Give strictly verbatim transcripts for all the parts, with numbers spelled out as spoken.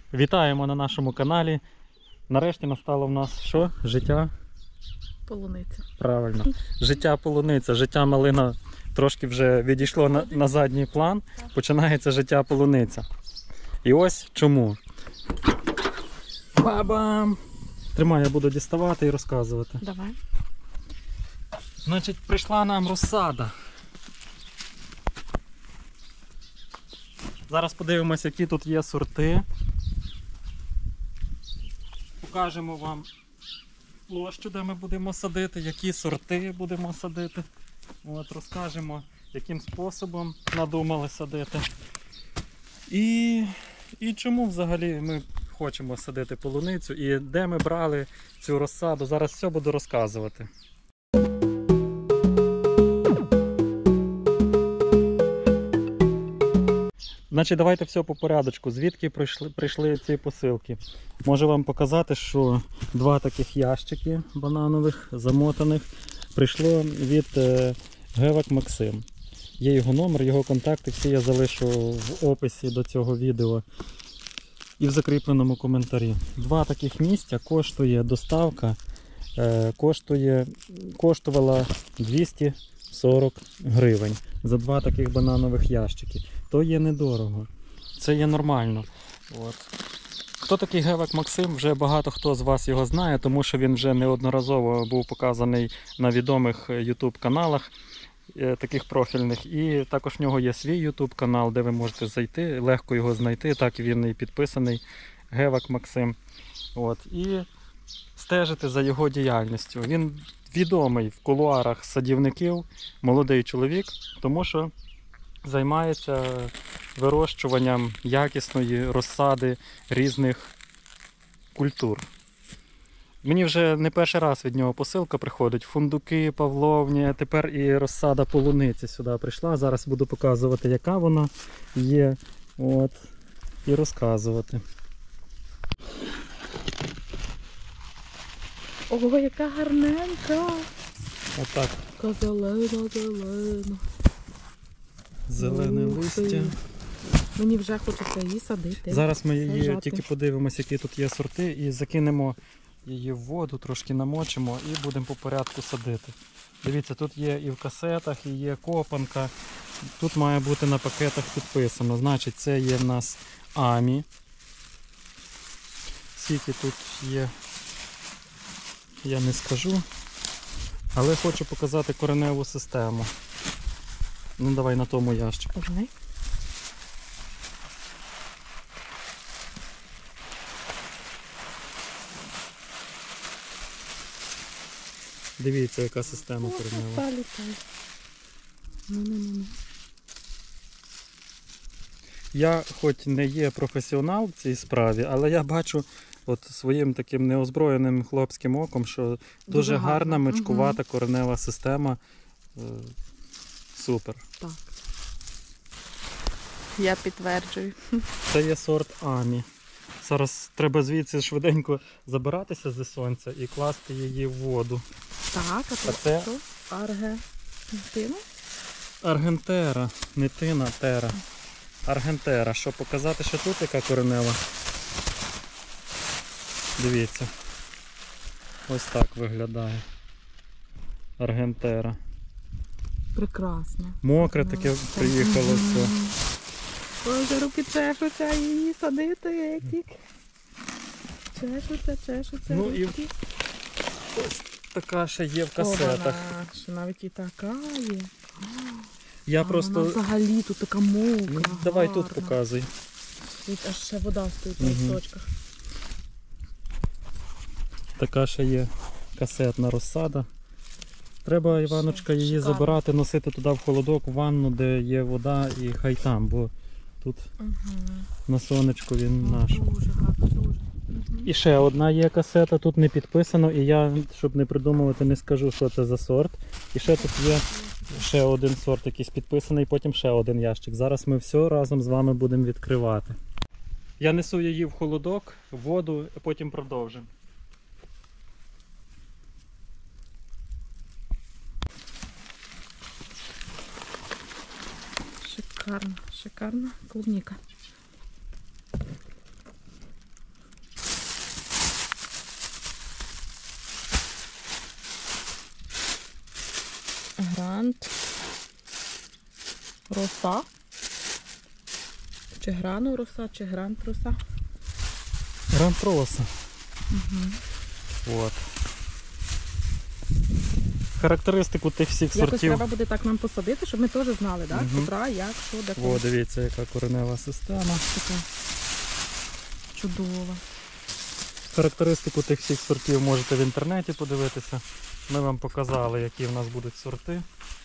Вітаємо на нашому каналі. Нарешті настало в нас що? Життя? Полуниця. Правильно. Життя полуниця. Життя малина трошки вже відійшло на, на задній план. Починається життя полуниця. І ось чому. Ба-бам! Тримай, я буду діставати і розказувати. Давай. Значить, прийшла нам розсада. Зараз подивимося, які тут є сорти. Покажемо вам площу, де ми будемо садити, які сорти будемо садити. От, розкажемо, яким способом надумали садити. І, і чому взагалі ми хочемо садити полуницю і де ми брали цю розсаду. Зараз все буду розказувати. Значить, давайте все по порядочку. Звідки прийшли, прийшли ці посилки? Можу вам показати, що два таких ящики бананових, замотаних, прийшло від е, Гевак Максим. Є його номер, його контакти, всі я залишу в описі до цього відео і в закріпленому коментарі. Два таких місця коштує доставка, е, коштує, коштувала двісті сорок гривень за два таких бананових ящики. То є недорого. Це є нормально. От. Хто такий Гевак Максим? Вже багато хто з вас його знає, тому що він вже неодноразово був показаний на відомих YouTube каналах таких профільних. І також в нього є свій YouTube канал, де ви можете зайти, легко його знайти. Так він і підписаний. Гевак Максим. От. І стежити за його діяльністю. Він відомий в кулуарах садівників, молодий чоловік, тому що займається вирощуванням якісної розсади різних культур. Мені вже не перший раз від нього посилка приходить. Фундуки, павловні, тепер і розсада полуниці сюди прийшла. Зараз буду показувати, яка вона є. От. І розказувати. Ого, яка гарненька! Отак. Яка зелена, зелена. Зелене Ух листя. ти. Мені вже хочеться її садити. Зараз ми її саджати. тільки подивимося, які тут є сорти, і закинемо її в воду, трошки намочимо і будемо по порядку садити. Дивіться, тут є і в касетах, і є копанка. Тут має бути на пакетах підписано. Значить, це є в нас Амі. Скільки тут є, я не скажу. Але хочу показати кореневу систему. Ну, давай на тому ящику. Давай. Дивіться, яка система О, коренева. краса літає. Ну-ну-ну. Я хоч не є професіонал в цій справі, але я бачу от своїм таким неозброєним хлопським оком, що дуже, Дуже гарна, гарно. мичкувата коренева система. Е, Супер. Так. Я підтверджую. Це є сорт Амі. Зараз треба звідси швиденько забиратися зі сонця і класти її в воду. Так, а А тут це що? Аргентина? Аргентера, не тина, тера. Аргентера. Що показати, що тут яка коренева? Дивіться. Ось так виглядає. Аргентера. Прекрасно. Мокре таке приїхало все. Боже, руки чешуться її садити, як тільки. Чешуться, чешуться Ну і руки. ось така ще є в О, касетах. вона, що навіть і така є. Я А просто... вона взагалі тут така мокра, Ну, давай гарна. тут показуй. Тут аж ще вода стоїть на Мгм. листочках. Така ще є касетна розсада. Треба, Іваночка, її Шикарно. забирати, носити туди в холодок, в ванну, де є вода, і хай там, бо тут Угу. на сонечку він наш. Дуже гарно, дуже. Угу. І ще одна є касета, тут не підписано, і я, щоб не придумувати, не скажу, що це за сорт. І ще тут є ще один сорт якийсь підписаний, потім ще один ящик. Зараз ми все разом з вами будемо відкривати. Я несу її в холодок, в воду, а потім продовжимо. Шикарно, шикарна клубніка. роса. Чи грану роса, чи грант роса. Грант роса. Угу. От. Характеристику тих всіх Якось сортів. треба буде так нам посадити, щоб ми теж знали, так? Мгм. Котра, як, що, де, О, коли. дивіться, яка коренева система. Така чудова. Характеристику тих всіх сортів можете в інтернеті подивитися. Ми вам показали, які в нас будуть сорти.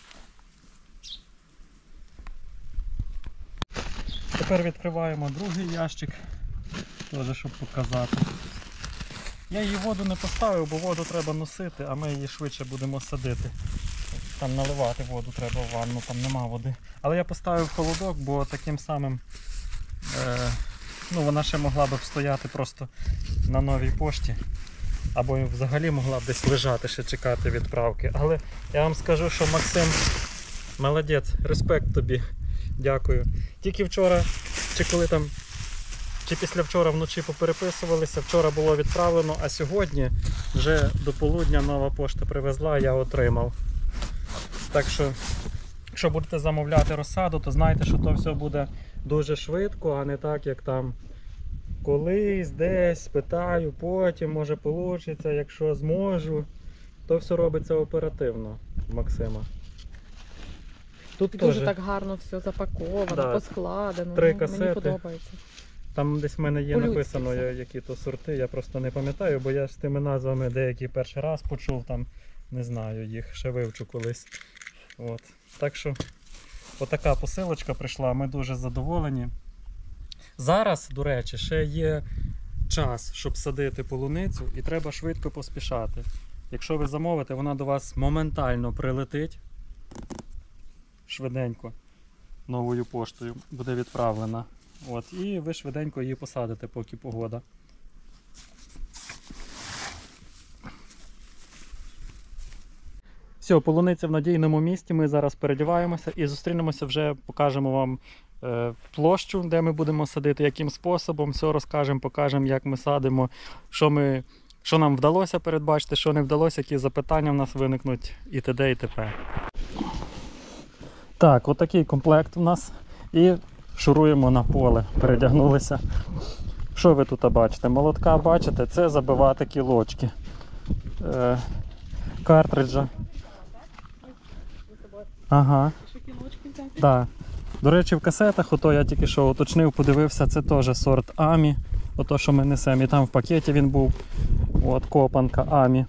Тепер відкриваємо другий ящик, теж щоб показати. Я її воду не поставив, бо воду треба носити, а ми її швидше будемо садити. Там наливати воду треба в ванну, там нема води. Але я поставив холодок, бо таким самим е, ну, вона ще могла б стояти просто на новій пошті. Або взагалі могла б десь лежати, ще чекати відправки. Але я вам скажу, що Максим молодець, респект тобі. Дякую. Тільки вчора, чи коли там, чи після вчора вночі попереписувалися, вчора було відправлено, а сьогодні вже до полудня нова пошта привезла, я отримав. Так що, якщо будете замовляти розсаду, то знайте, що то все буде дуже швидко, а не так, як там колись, десь, питаю, потім, може вийде, якщо зможу. То все робиться оперативно, Максима. Тут Дуже теж, так гарно все запаковано, Да. поскладено. Три Ну, касети. Мені подобається. там десь в мене є По-людськи написано, все. я- які то сорти, я просто не пам'ятаю, бо я з тими назвами деякі перший раз почув, там не знаю їх, ще вивчу колись. От. Так що, отака посилочка прийшла, ми дуже задоволені. Зараз, до речі, ще є час, щоб садити полуницю, і треба швидко поспішати. Якщо ви замовите, вона до вас моментально прилетить, швиденько, новою поштою буде відправлена. От, і ви швиденько її посадите, поки погода. Все, полуниця в надійному місці, ми зараз передіваємося і зустрінемося вже, покажемо вам е, площу, де ми будемо садити, яким способом, все розкажемо, покажемо, як ми садимо, що, ми, що нам вдалося передбачити, що не вдалося, які запитання в нас виникнуть і т.д. і т.п. Так, отакий комплект у нас. І шуруємо на поле, передягнулися. Що ви тут бачите? Молотка бачите? Це забивати кілочки. Е, картриджа. Ага. Ще кілочки взяти? Да. До речі, в касетах, ото я тільки що уточнив, подивився, це теж сорт Амі. Ото, що ми несемо. І там в пакеті він був. От, копанка Амі.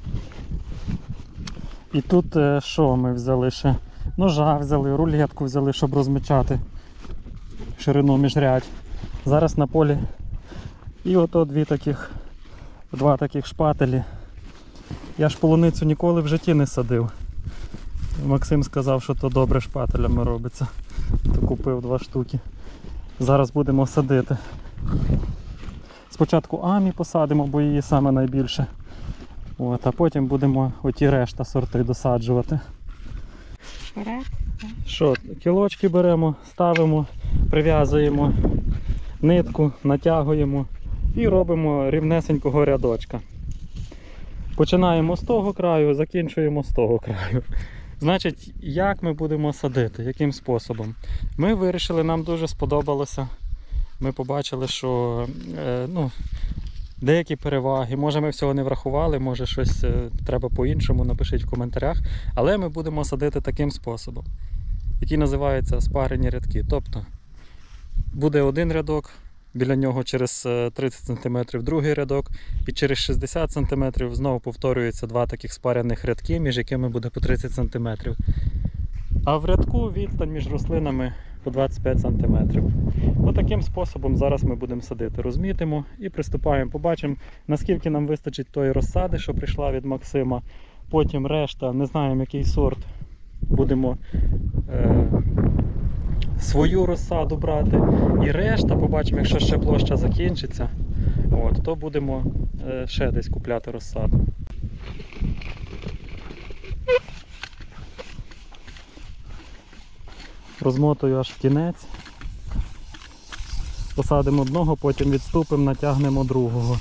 І тут е, що ми взяли ще? Ножа взяли, рулетку взяли, щоб розмічати ширину міжрядь. Зараз на полі. І ото дві таких, два таких шпателі. Я ж полуницю ніколи в житті не садив. Максим сказав, що то добре шпателями робиться. То купив два штуки. Зараз будемо садити. Спочатку Амі посадимо, бо її саме найбільше. От, а потім будемо оті решта сорти досаджувати. Вперед. Що, кілочки беремо, ставимо, прив'язуємо нитку, натягуємо і робимо рівнесенького рядочка. Починаємо з того краю, закінчуємо з того краю. Значить, як ми будемо садити, яким способом? Ми вирішили, нам дуже сподобалося. Ми побачили, що е, ну, деякі переваги, може ми всього не врахували, може щось е, треба по-іншому, напишіть в коментарях. Але ми будемо садити таким способом, який називається спарені рядки. Тобто буде один рядок, біля нього через тридцять сантиметрів другий рядок, і через шістдесят сантиметрів знову повторюється два таких спаряних рядки, між якими буде по тридцять сантиметрів. А в рядку відстань між рослинами по двадцять п'ять сантиметрів. Отаким способом зараз ми будемо садити. Розмітимо і приступаємо. Побачимо, наскільки нам вистачить тої розсади, що прийшла від Максима. Потім решта, не знаємо який сорт, будемо е, свою розсаду брати. І решта, побачимо, якщо ще площа закінчиться, от, то будемо е, ще десь купляти розсаду. Розмотую аж в кінець. Посадимо одного, потім відступимо, натягнемо другого.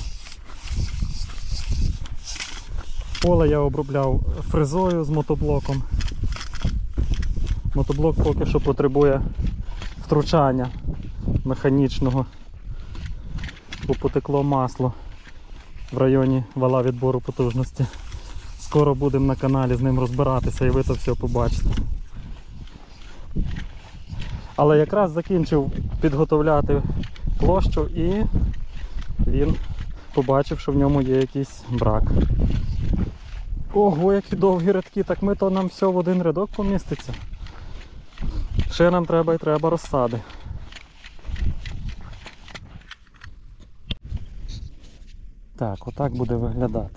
Поле я обробляв фрезою з мотоблоком. Мотоблок поки що потребує втручання механічного, бо потекло масло в районі вала відбору потужності. Скоро будемо на каналі з ним розбиратися і ви це все побачите. Але якраз закінчив підготовляти площу і він побачив, що в ньому є якийсь брак. Ого, які довгі рядки, так ми то нам все в один рядок поміститься. Ще нам треба і треба розсади. Так, отак буде виглядати.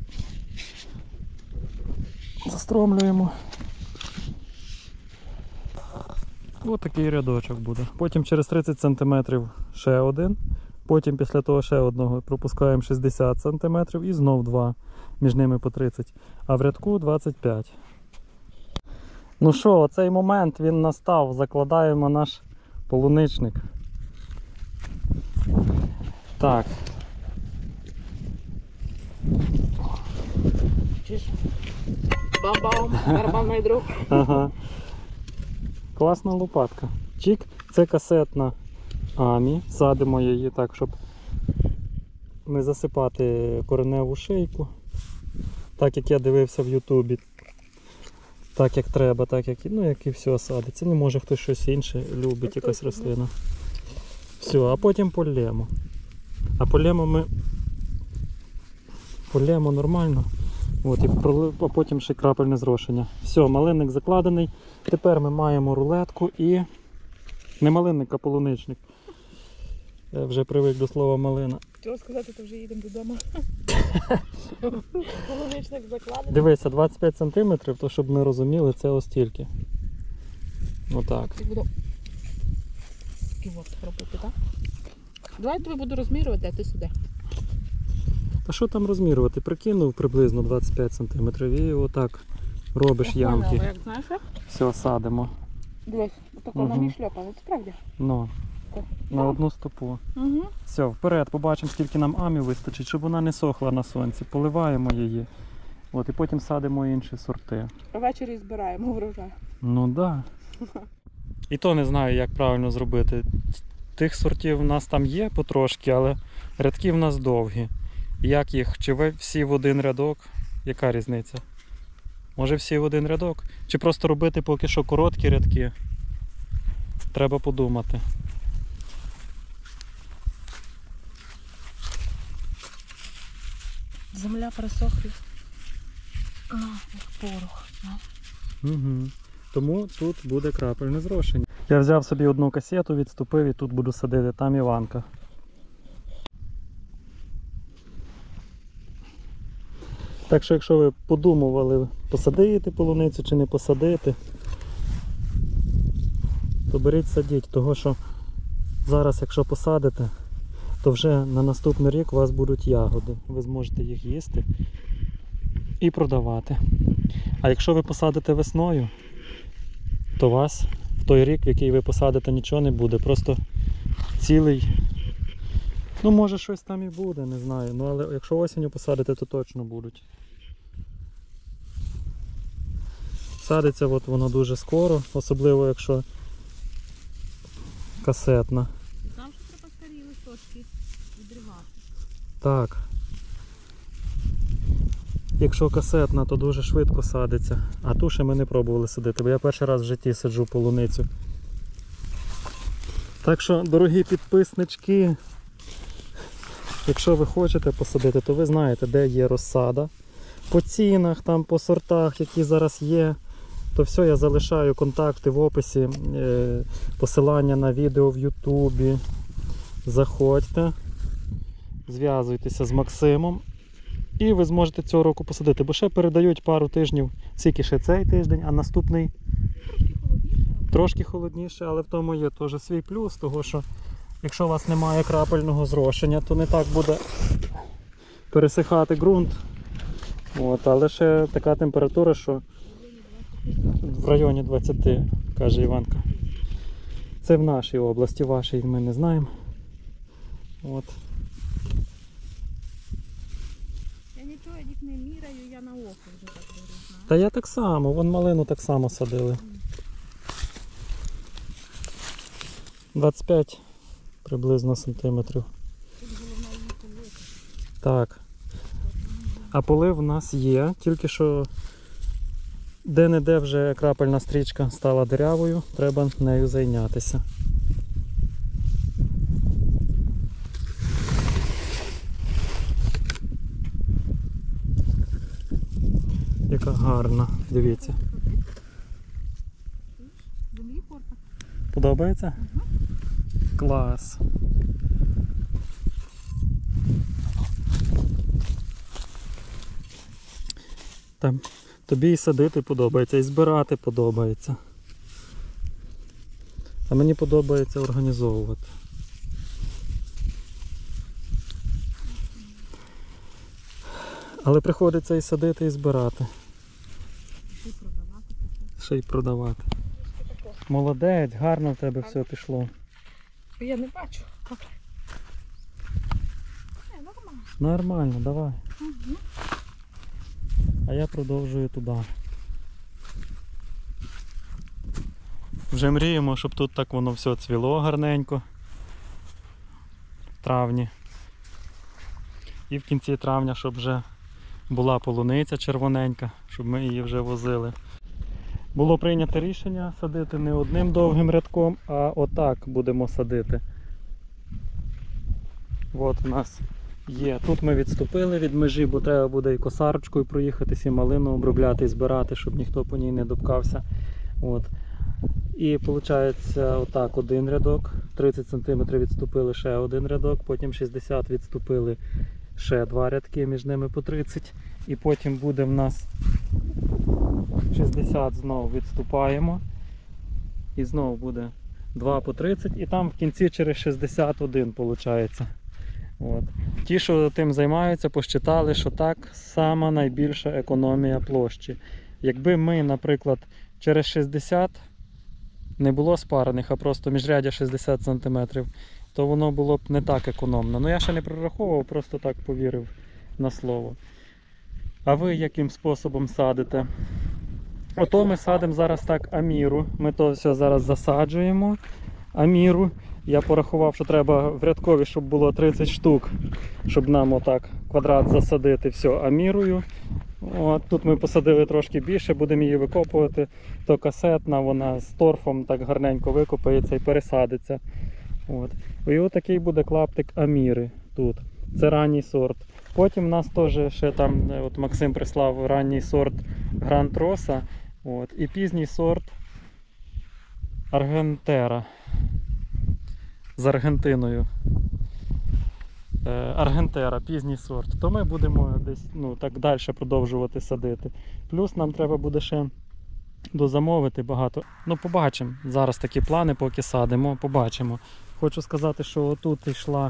Застромлюємо. Ось такий рядочок буде. Потім через тридцять сантиметрів ще один. Потім після того ще одного пропускаємо шістдесят сантиметрів і знов два. Між ними по тридцять. А в рядку двадцять п'ять. Ну що, оцей момент він настав. Закладаємо наш полуничник. Так. Чиш? Бам-бам, барабанний друг. Ага. Класна лопатка. Чик, це касетна Амі. Садимо її так, щоб не засипати кореневу шийку. Так як я дивився в Ютубі. Так як треба, так як, ну, як і все садиться. Ну, може хтось щось інше любить, якась рослина. Все, а потім полємо. А полємо ми полємо нормально. От, і пролив, а потім ще крапельне зрошення. Все, малинник закладений. Тепер ми маємо рулетку і... Не малинник, а полуничник. Я вже привик до слова малина. Чого сказати, то вже їдемо додому. Полуничник закладений. Дивися, двадцять п'ять сантиметрів, то щоб ми розуміли, це ось тільки. Отак. Я буду і от робити, так? Давай я тобі буду розмірювати, а ти сюди. Та що там розмірювати? Прикинув приблизно двадцять п'ять сантиметрів і отак робиш ямки. Як знаєш, як? Все, садимо. Дивись, отако Мгм. на мій шльопа, це справді? Ну, Так. на одну стопу. Угу. Все, вперед, побачимо, скільки нам амі вистачить, щоб вона не сохла на сонці. Поливаємо її. От, і потім садимо інші сорти. Ввечері збираємо врожай. Ну так. Да. І то не знаю, як правильно зробити. Тих сортів в нас там є потрошки, але рядки в нас довгі. Як їх? Чи ви всі в один рядок? Яка різниця? Може всі в один рядок? Чи просто робити поки що короткі рядки? Треба подумати. Земля присохла. А, як порох. Угу. Тому тут буде крапельне зрошення. Я взяв собі одну касету, відступив і тут буду садити. Там Іванка. Так що, якщо ви подумували, посадити полуницю чи не посадити, то беріть садіть, того що зараз, якщо посадите, то вже на наступний рік у вас будуть ягоди. Ви зможете їх їсти і продавати. А якщо ви посадите весною, то у вас в той рік, в який ви посадите, нічого не буде. Просто цілий, ну може щось там і буде, не знаю. Ну але якщо осінню посадите, то точно будуть. Садиться от воно дуже скоро, особливо якщо касетна. Там що треба старі листочки відривати. Так. Якщо касетна, то дуже швидко садиться. А ту ще ми не пробували садити, бо я перший раз в житті саджу полуницю. Так що, дорогі підписнички, якщо ви хочете посадити, то ви знаєте, де є розсада. По цінах, там, по сортах, які зараз є, то все, я залишаю контакти в описі, е, посилання на відео в Ютубі. Заходьте, зв'язуйтеся з Максимом. І ви зможете цього року посадити, бо ще передають пару тижнів, тільки ще цей тиждень, а наступний трошки холодніше, але в тому є теж свій плюс, того що якщо у вас немає крапельного зрошення, то не так буде пересихати ґрунт. От, але ще така температура, що в районі двадцяти, каже Іванка. Це в нашій області, в вашій ми не знаємо. От. Я нічого їх не міряю, я на око вже так беру. Та я так само, вон малину так само садили. двадцять п'ять приблизно сантиметрів. Тут головне її полити. Так. А полив у нас є, тільки що де-не-де вже крапельна стрічка стала дирявою, треба нею зайнятися. Яка гарна, дивіться. Землі порта. Подобається? Угу. Клас. Там тобі і садити подобається, і збирати подобається. А мені подобається організовувати. Але приходиться і садити, і збирати. І продавати. Ще й продавати. Молодець, гарно в тебе все пішло. Я не бачу. Добре. Не, нормально. Нормально, давай. Угу. А я продовжую туди. Вже мріємо, щоб тут так воно все цвіло гарненько. В травні. І в кінці травня, щоб вже була полуниця червоненька, щоб ми її вже возили. Було прийнято рішення садити не одним довгим рядком, а отак будемо садити. От у нас є. Тут ми відступили від межі, бо треба буде і косарочкою проїхатися, і малину обробляти, і збирати, щоб ніхто по ній не допкався. От. І виходить отак один рядок, тридцять сантиметрів відступили ще один рядок, потім шістдесят відступили ще два рядки, між ними по тридцять. І потім буде в нас шістдесят знову відступаємо. І знову буде два по тридцять. І там в кінці через шістдесят один виходить. От. Ті, що тим займаються, посчитали, що так сама найбільша економія площі. Якби ми, наприклад, через шістдесят не було спарених, а просто міжрядя шістдесят сантиметрів, то воно було б не так економно. Ну я ще не прораховував, просто так повірив на слово. А ви яким способом садите? Ото ми садимо зараз так аміру. Ми то все зараз засаджуємо. Аміру. Я порахував, що треба в рядкові, щоб було тридцять штук, щоб нам отак квадрат засадити все амірою. От, тут ми посадили трошки більше, будемо її викопувати. То касетна, вона з торфом так гарненько викопається і пересадиться. От. І отакий буде клаптик аміри тут. Це ранній сорт. Потім у нас теж ще там, от Максим прислав ранній сорт Гранд Роса. От, і пізній сорт Аргентера. З Аргентиною. Е, Аргентера, пізній сорт. То ми будемо десь ну, так далі продовжувати садити. Плюс нам треба буде ще дозамовити багато. Ну побачимо. Зараз такі плани поки садимо, побачимо. Хочу сказати, що отут йшла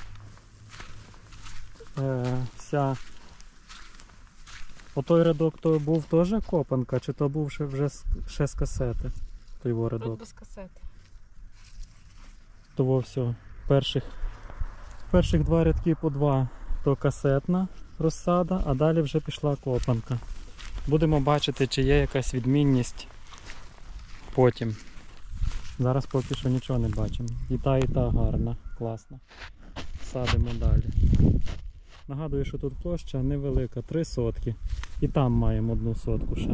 е, вся... Отой рядок то був теж копанка, чи то був ще, вже ще з касети? Той його рядок. Тут без касети. Того все. Перших, перших два рядки по два то касетна розсада, а далі вже пішла копанка. Будемо бачити, чи є якась відмінність потім. Зараз поки що нічого не бачимо. І та, і та гарна, класна. Садимо далі. Нагадую, що тут площа невелика, три сотки. І там маємо одну сотку ще.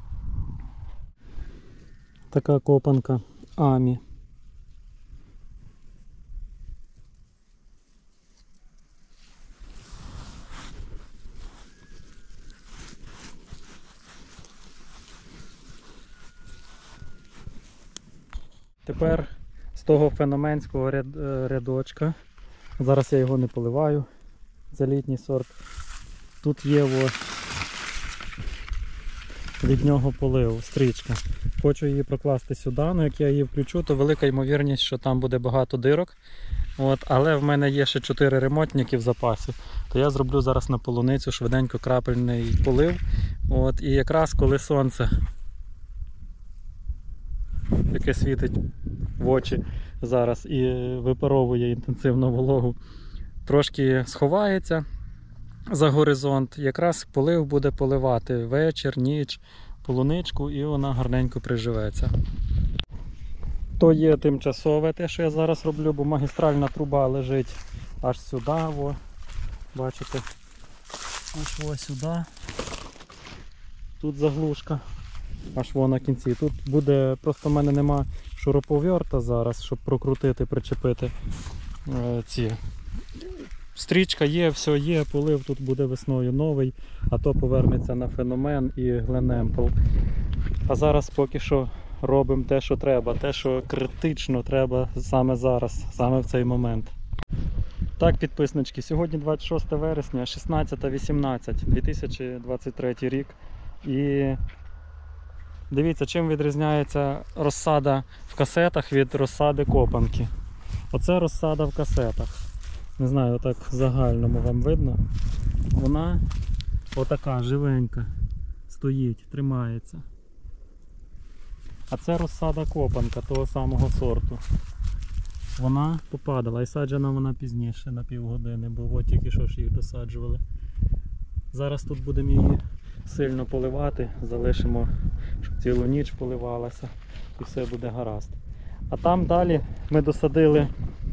Така копанка Амі. Тепер з того феноменського ряд, рядочка, зараз я його не поливаю, це літній сорт, тут є о, від нього полив, стрічка. Хочу її прокласти сюди, але як я її включу, то велика ймовірність, що там буде багато дирок. От, але в мене є ще чотири ремонтники в запасі, то я зроблю зараз на полуницю швиденько крапельний полив. От, і якраз коли сонце, яке світить в очі зараз і випаровує інтенсивно вологу, трошки сховається за горизонт, якраз полив буде поливати вечір, ніч, полуничку, і вона гарненько приживеться. То є тимчасове те, що я зараз роблю, бо магістральна труба лежить аж сюди, во. Бачите, аж ось сюди. Тут заглушка, аж во на кінці. Тут буде, просто в мене нема шуруповерта зараз, щоб прокрутити, причепити е, ці. Стрічка є, все є, полив тут буде весною новий, а то повернеться на Феномен і Гленемпл. А зараз поки що робимо те, що треба, те, що критично треба саме зараз, саме в цей момент. Так, підписнички, сьогодні двадцять шосте вересня, шістнадцята вісімнадцять, дві тисячі двадцять третій рік. І дивіться, чим відрізняється розсада в касетах від розсади копанки. Оце розсада в касетах. Не знаю, отак в загальному вам видно. Вона отака живенька, стоїть, тримається. А це розсада копанка того самого сорту. Вона попадала і саджена вона пізніше на півгодини, бо от тільки що ж їх досаджували. Зараз тут будемо її сильно поливати, залишимо, щоб цілу ніч поливалася і все буде гаразд. А там далі ми досадили,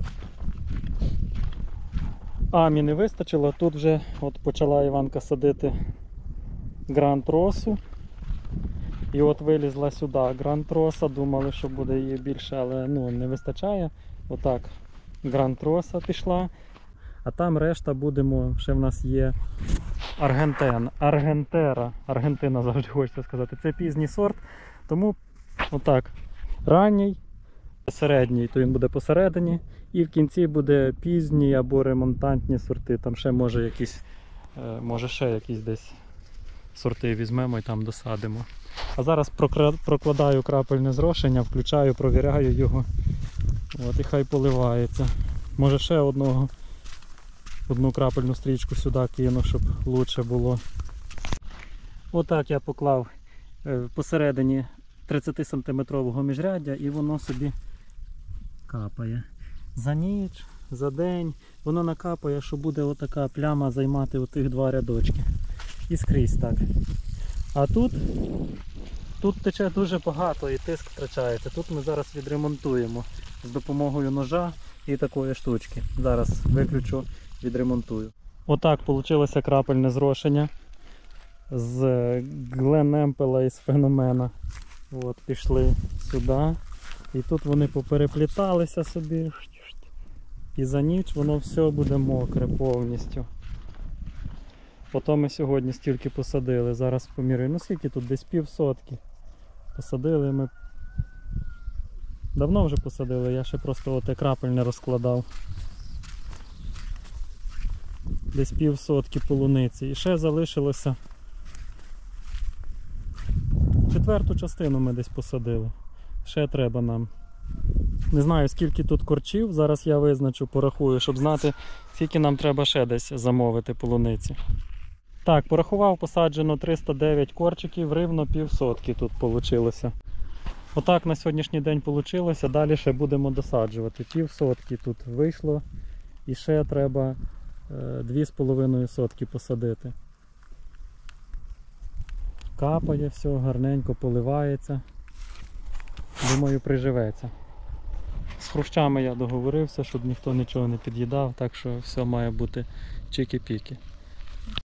амі не вистачило, тут вже от почала Іванка садити Гранд Росу. І от вилізла сюди Гранд Роса, думали, що буде її більше, але ну, не вистачає. Отак Гранд Роса пішла. А там решта будемо, ще в нас є Аргентен, Аргентера, Аргентина завжди хочеться сказати. Це пізній сорт, тому отак, ранній, середній, то він буде посередині. І в кінці буде пізній або ремонтантні сорти. Там ще може якісь, може ще якісь десь сорти візьмемо і там досадимо. А зараз прокладаю крапельне зрошення, включаю, провіряю його. От, і хай поливається. Може ще одного, одну крапельну стрічку сюди кину, щоб краще було. Отак я поклав посередині тридцятисантиметрового міжряддя і воно собі капає. За ніч, за день воно накапає, що буде отака пляма займати отих два рядочки. І скрізь так. А тут, тут тече дуже багато і тиск втрачається. Тут ми зараз відремонтуємо з допомогою ножа і такої штучки. Зараз виключу, відремонтую. Отак вийшло крапельне зрошення з Гленемпела і з Феномена. От, пішли сюди. І тут вони поперепліталися собі. І за ніч воно все буде мокре повністю. Потім ми сьогодні стільки посадили, зараз поміряю, ну скільки тут, десь пів сотки. Посадили ми, давно вже посадили, я ще просто оте крапельне розкладав. Десь пів сотки полуниці. І ще залишилося, четверту частину ми десь посадили. Ще треба нам. Не знаю скільки тут корчів, зараз я визначу, порахую, щоб знати скільки нам треба ще десь замовити полуниці. Так, порахував, посаджено триста дев'ять корчиків, рівно півсотки тут вийшло. Отак на сьогоднішній день вийшло, далі ще будемо досаджувати. Півсотки тут вийшло і ще треба дві з половиною сотки посадити. Капає все, гарненько поливається. Думаю, приживеться. З хрущами я договорився, щоб ніхто нічого не під'їдав, так що все має бути чики-піки.